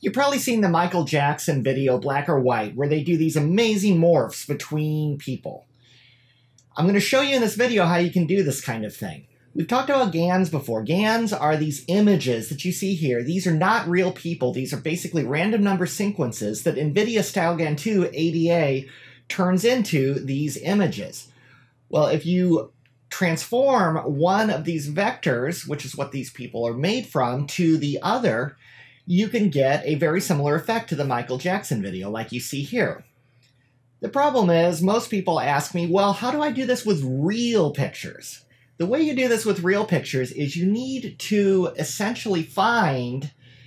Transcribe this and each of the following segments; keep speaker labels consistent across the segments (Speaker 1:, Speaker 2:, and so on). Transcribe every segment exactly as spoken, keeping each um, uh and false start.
Speaker 1: You've probably seen the Michael Jackson video, Black or White, where they do these amazing morphs between people. I'm going to show you in this video how you can do this kind of thing. We've talked about GANs before. GANs are these images that you see here. These are not real people. These are basically random number sequences that NVIDIA StyleGAN two A D A turns into these images. Well, if you transform one of these vectors, which is what these people are made from, to the other, you can get a very similar effect to the Michael Jackson video, like you see here. The problem is, most people ask me, well, how do I do this with real pictures? The way you do this with real pictures is you need to essentially find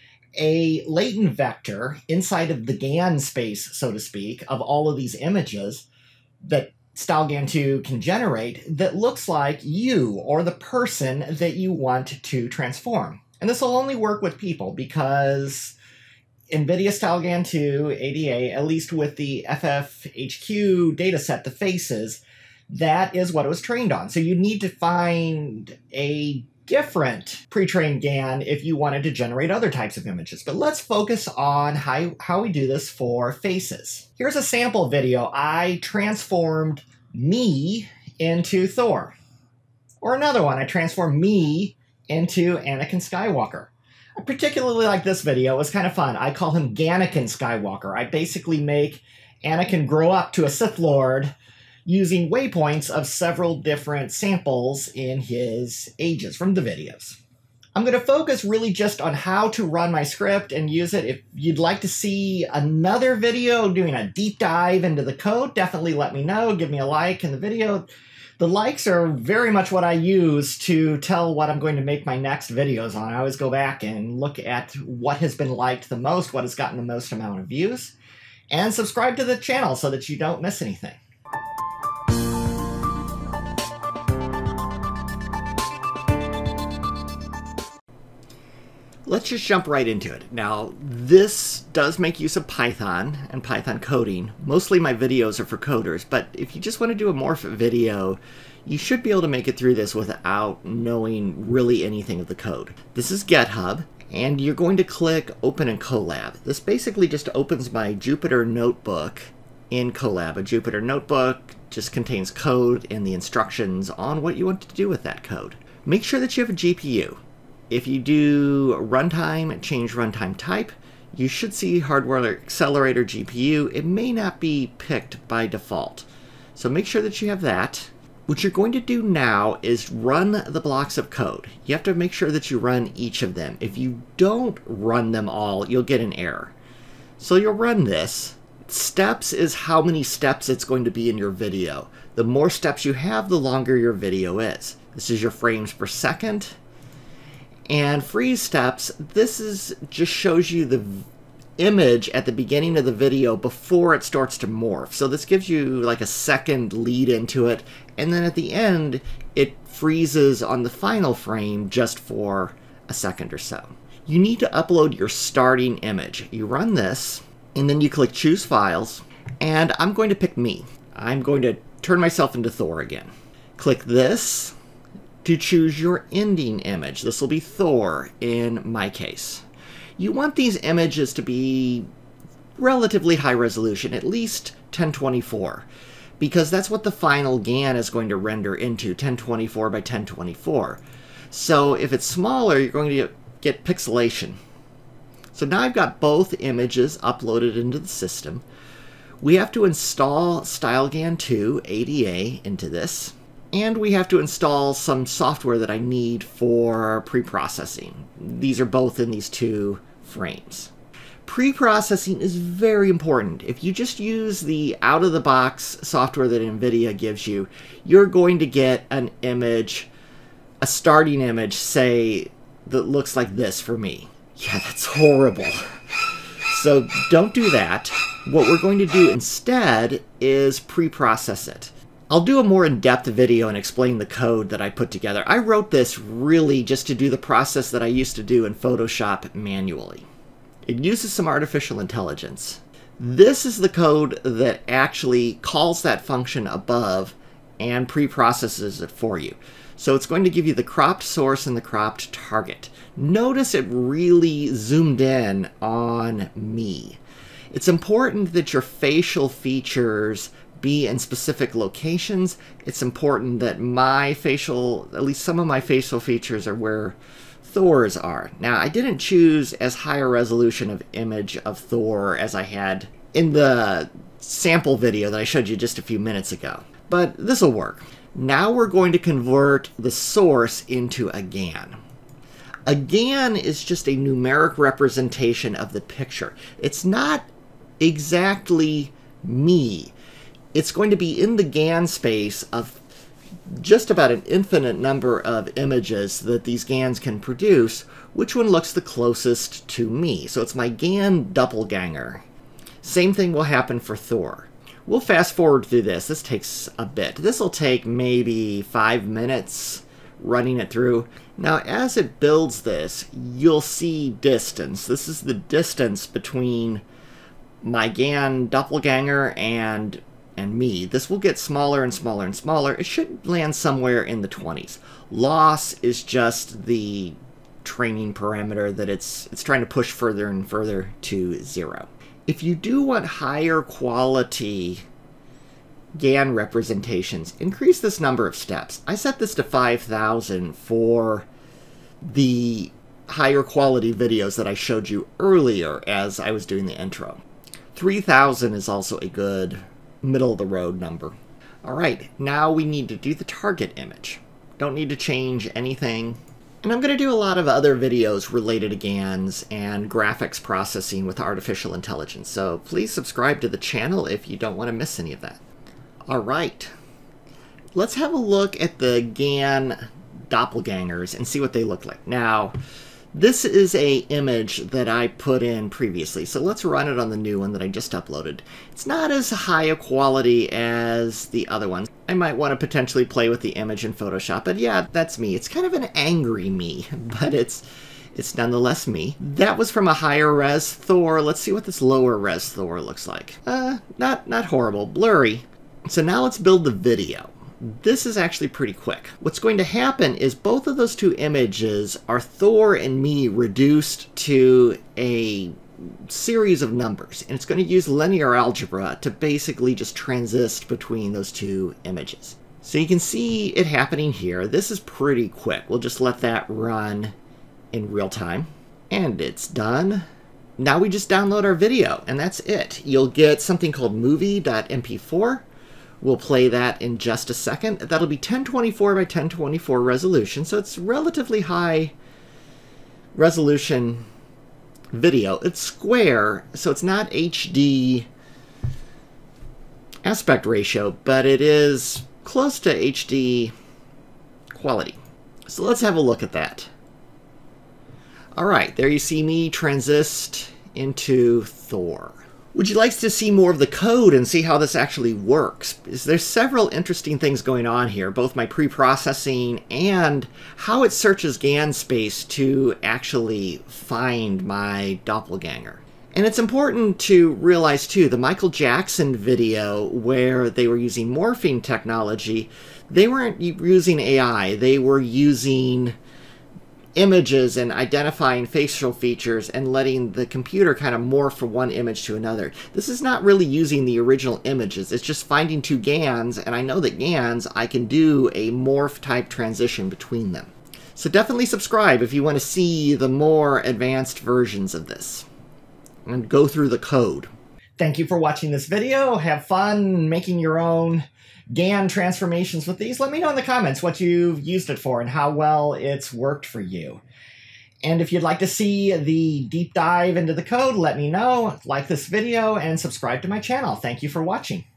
Speaker 1: a latent vector inside of the GAN space, so to speak, of all of these images that StyleGAN two can generate that looks like you or the person that you want to transform. And this will only work with people because NVIDIA StyleGAN two A D A, at least with the F F H Q dataset, the faces, that is what it was trained on. So you need to find a different pre-trained GAN if you wanted to generate other types of images. But let's focus on how, how we do this for faces. Here's a sample video. I transformed me into Thor. Or another one, I transformed me into Anakin Skywalker. I particularly like this video. It was kind of fun. I call him Ganakin Skywalker. I basically make Anakin grow up to a Sith Lord using waypoints of several different samples in his ages from the videos. I'm going to focus really just on how to run my script and use it. If you'd like to see another video doing a deep dive into the code, definitely let me know. Give me a like in the video. The likes are very much what I use to tell what I'm going to make my next videos on. I always go back and look at what has been liked the most, what has gotten the most amount of views, and subscribe to the channel so that you don't miss anything. Let's just jump right into it. Now, this does make use of Python and Python coding. Mostly my videos are for coders, but if you just want to do a morph video, you should be able to make it through this without knowing really anything of the code. This is GitHub, and you're going to click Open in Colab. This basically just opens my Jupyter Notebook in Colab. A Jupyter Notebook just contains code and the instructions on what you want to do with that code. Make sure that you have a G P U. If you do runtime, change runtime type, you should see hardware accelerator G P U. It may not be picked by default. So make sure that you have that. What you're going to do now is run the blocks of code. You have to make sure that you run each of them. If you don't run them all, you'll get an error. So you'll run this. Steps is how many steps it's going to be in your video. The more steps you have, the longer your video is. This is your frames per second. And freeze steps, this is just shows you the image at the beginning of the video before it starts to morph. So this gives you like a second lead into it, and then at the end it freezes on the final frame just for a second or so. You need to upload your starting image. You run this, and then you click Choose Files, and I'm going to pick me. I'm going to turn myself into Thor again. Click this to choose your ending image. This will be Thor in my case. You want these images to be relatively high resolution, at least ten twenty-four, because that's what the final GAN is going to render into, ten twenty-four by ten twenty-four. So if it's smaller, you're going to get pixelation. So now I've got both images uploaded into the system. We have to install StyleGAN two A D A into this. And we have to install some software that I need for pre-processing. These are both in these two frames. Pre-processing is very important. If you just use the out-of-the-box software that NVIDIA gives you, you're going to get an image, a starting image, say, that looks like this for me. Yeah, that's horrible. So don't do that. What we're going to do instead is pre-process it. I'll do a more in-depth video and explain the code that I put together. I wrote this really just to do the process that I used to do in Photoshop manually. It uses some artificial intelligence. This is the code that actually calls that function above and pre-processes it for you. So it's going to give you the cropped source and the cropped target. Notice it really zoomed in on me. It's important that your facial features be in specific locations. It's important that my facial, at least some of my facial features are where Thor's are. Now, I didn't choose as high a resolution of image of Thor as I had in the sample video that I showed you just a few minutes ago. But this will work. Now we're going to convert the source into a G A N. A G A N is just a numeric representation of the picture. It's not exactly me. It's going to be in the G A N space of just about an infinite number of images that these G A Ns can produce. Which one looks the closest to me? So it's my G A N doppelganger. Same thing will happen for Thor. We'll fast forward through this. This takes a bit. This will take maybe five minutes running it through. Now, as it builds this, you'll see distance. This is the distance between my G A N doppelganger and and me. This will get smaller and smaller and smaller. It should land somewhere in the twenties. Loss is just the training parameter that it's it's trying to push further and further to zero. If you do want higher quality G A N representations, increase this number of steps. I set this to five thousand for the higher quality videos that I showed you earlier as I was doing the intro. three thousand is also a good middle of the road number. Alright, now we need to do the target image. Don't need to change anything. And I'm going to do a lot of other videos related to G A Ns and graphics processing with artificial intelligence, so please subscribe to the channel if you don't want to miss any of that. Alright, let's have a look at the G A N doppelgangers and see what they look like. Now, this is a image that I put in previously, so let's run it on the new one that I just uploaded. It's not as high a quality as the other ones. I might want to potentially play with the image in Photoshop, but yeah, that's me. It's kind of an angry me, but it's it's nonetheless me. That was from a higher res Thor. Let's see what this lower res Thor looks like. Uh, not, not horrible, blurry. So now let's build the video. This is actually pretty quick. What's going to happen is both of those two images are Thor and me reduced to a series of numbers, and it's going to use linear algebra to basically just transist between those two images. So you can see it happening here. This is pretty quick. We'll just let that run in real time. And it's done. Now we just download our video, and that's it. You'll get something called movie dot M P four. We'll play that in just a second. That'll be ten twenty-four by ten twenty-four resolution, so it's relatively high resolution video. It's square, so it's not H D aspect ratio, but it is close to H D quality. So let's have a look at that. Alright, there you see me transist into Thor. Would you like to see more of the code and see how this actually works? There's several interesting things going on here, both my pre-processing and how it searches G A N space to actually find my doppelganger. And it's important to realize too, the Michael Jackson video where they were using morphing technology, they weren't using A I, they were using images and identifying facial features and letting the computer kind of morph from one image to another. This is not really using the original images, it's just finding two G A Ns, and I know that G A Ns, I can do a morph type transition between them. So definitely subscribe if you want to see the more advanced versions of this and go through the code. Thank you for watching this video. Have fun making your own G A N transformations with these. Let me know in the comments what you've used it for and how well it's worked for you. And if you'd like to see the deep dive into the code, let me know. Like this video and subscribe to my channel. Thank you for watching.